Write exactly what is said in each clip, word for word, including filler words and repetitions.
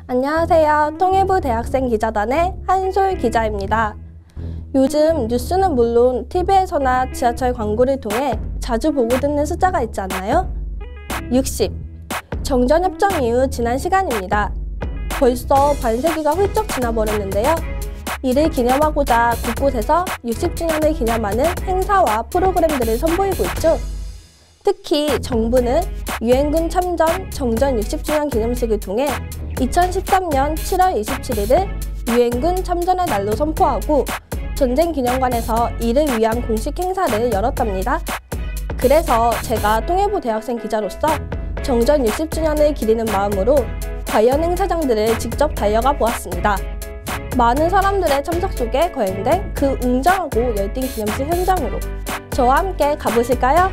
안녕하세요. 통일부 대학생 기자단의 한솔 기자입니다. 요즘 뉴스는 물론 티비에서나 지하철 광고를 통해 자주 보고 듣는 숫자가 있지 않나요? 육십. 정전협정 이후 지난 시간입니다. 벌써 반세기가 훌쩍 지나버렸는데요. 이를 기념하고자 곳곳에서 육십 주년을 기념하는 행사와 프로그램들을 선보이고 있죠. 특히 정부는 유엔군 참전 정전 육십 주년 기념식을 통해 이천십삼 년 칠월 이십칠일을 유엔군 참전의 날로 선포하고 전쟁기념관에서 이를 위한 공식 행사를 열었답니다. 그래서 제가 통일부 대학생 기자로서 정전 육십 주년을 기리는 마음으로 관련 행사장들을 직접 달려가 보았습니다. 많은 사람들의 참석 속에 거행된 그 웅장하고 열띤 기념식 현장으로 저와 함께 가보실까요?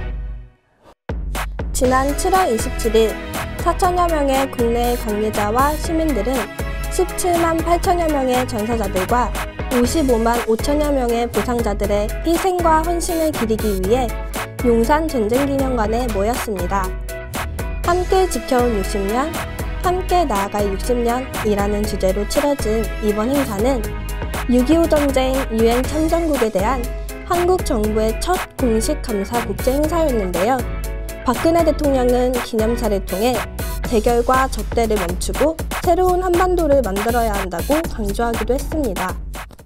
지난 칠월 이십칠일 사천여 명의 국내 관계자와 시민들은 십칠만 팔천여 명의 전사자들과 오십오만 오천여 명의 부상자들의 희생과 헌신을 기리기 위해 용산 전쟁기념관에 모였습니다. 함께 지켜온 육십 년, 함께 나아갈 육십 년이라는 주제로 치러진 이번 행사는 육이오 전쟁 유엔 참전국에 대한 한국 정부의 첫 공식 감사 국제 행사였는데요. 박근혜 대통령은 기념사를 통해 대결과 적대를 멈추고 새로운 한반도를 만들어야 한다고 강조하기도 했습니다.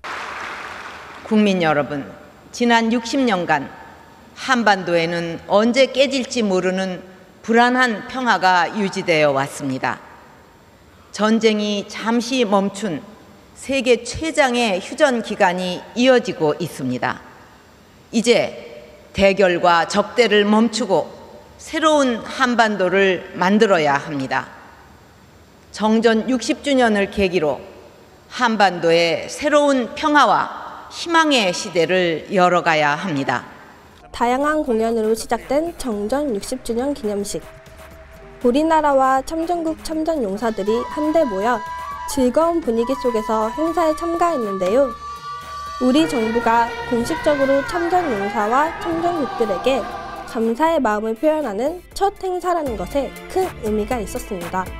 국민 여러분, 지난 육십 년간 한반도에는 언제 깨질지 모르는 불안한 평화가 유지되어 왔습니다. 전쟁이 잠시 멈춘 세계 최장의 휴전 기간이 이어지고 있습니다. 이제 대결과 적대를 멈추고 새로운 한반도를 만들어야 합니다. 정전 육십 주년을 계기로 한반도의 새로운 평화와 희망의 시대를 열어가야 합니다. 다양한 공연으로 시작된 정전 육십 주년 기념식. 우리나라와 참전국 참전 용사들이 한데 모여 즐거운 분위기 속에서 행사에 참가했는데요. 우리 정부가 공식적으로 참전 용사와 참전국들에게 감사의 마음을 표현하는 첫 행사라는 것에 큰 의미가 있었습니다. 남북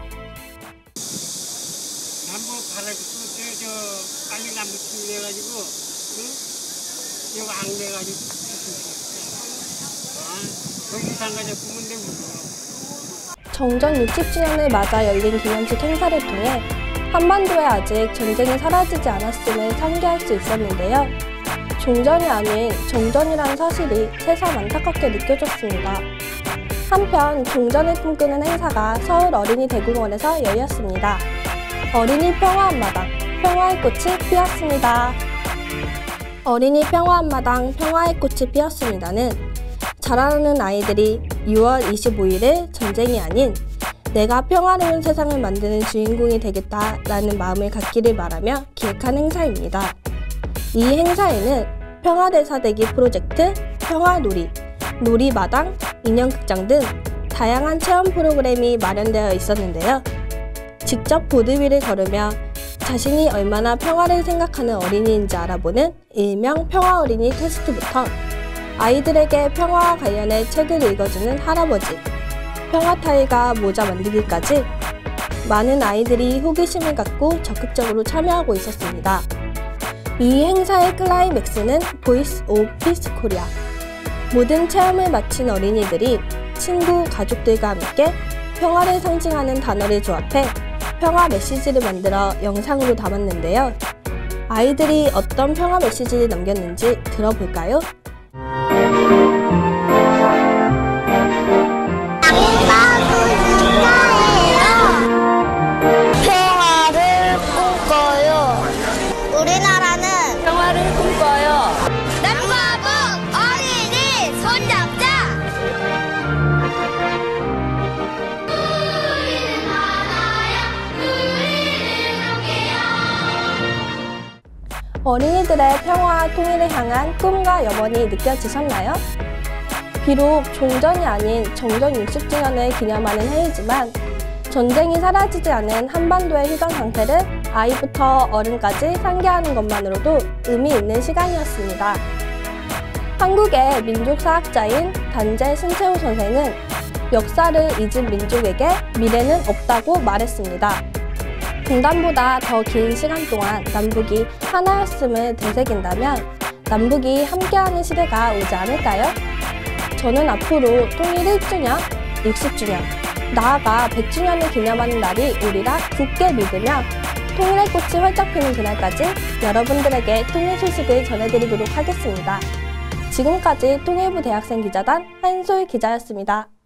가라지고 저, 저 빨리 남북 해가지고 응? 이거 안 돼가지고 아, 거기 상가자 부문데 뭐. 정전 육십 주년을 맞아 열린 기념식 행사를 통해 한반도에 아직 전쟁이 사라지지 않았음을 상기할 수 있었는데요. 종전이 아닌 정전이라는 사실이 새삼 안타깝게 느껴졌습니다. 한편 종전을 꿈꾸는 행사가 서울 어린이 대공원에서 열렸습니다. 어린이 평화 한마당, 평화의 꽃이 피었습니다. 어린이 평화 한마당, 평화의 꽃이 피었습니다는 자라나는 아이들이 유월 이십오일을 전쟁이 아닌 내가 평화로운 세상을 만드는 주인공이 되겠다라는 마음을 갖기를 바라며 기획한 행사입니다. 이 행사에는 평화대사대기 프로젝트, 평화놀이, 놀이마당, 인형극장 등 다양한 체험 프로그램이 마련되어 있었는데요. 직접 보드 위를 걸으며 자신이 얼마나 평화를 생각하는 어린이인지 알아보는 일명 평화어린이 테스트부터 아이들에게 평화와 관련해 책을 읽어주는 할아버지, 평화타일과 모자 만들기까지 많은 아이들이 호기심을 갖고 적극적으로 참여하고 있었습니다. 이 행사의 클라이맥스는 보이스 오브 피스 코리아. 모든 체험을 마친 어린이들이 친구, 가족들과 함께 평화를 상징하는 단어를 조합해 평화 메시지를 만들어 영상으로 담았는데요. 아이들이 어떤 평화 메시지를 남겼는지 들어볼까요? 평화를 꿈꿔요. 우리나라는 평화를 꿈꿔요. 남과 북 어린이 손잡자. 우리는 하나야. 우리는 함께야. 어린이들의 평화와 통일을 향한 꿈과 염원이 느껴지셨나요? 비록 종전이 아닌 정전 육십 주년을 기념하는 해이지만 전쟁이 사라지지 않은 한반도의 휴전 상태를 아이부터 어른까지 상기하는 것만으로도 의미 있는 시간이었습니다. 한국의 민족사학자인 단재 신채호 선생은 역사를 잊은 민족에게 미래는 없다고 말했습니다. 분단보다 더 긴 시간 동안 남북이 하나였음을 되새긴다면 남북이 함께하는 시대가 오지 않을까요? 저는 앞으로 통일 일 주년, 육십 주년, 나아가 백 주년을 기념하는 날이 오리라 굳게 믿으며 통일의 꽃이 활짝 피는 그날까지 여러분들에게 통일 소식을 전해드리도록 하겠습니다. 지금까지 통일부 대학생 기자단 한솔 기자였습니다.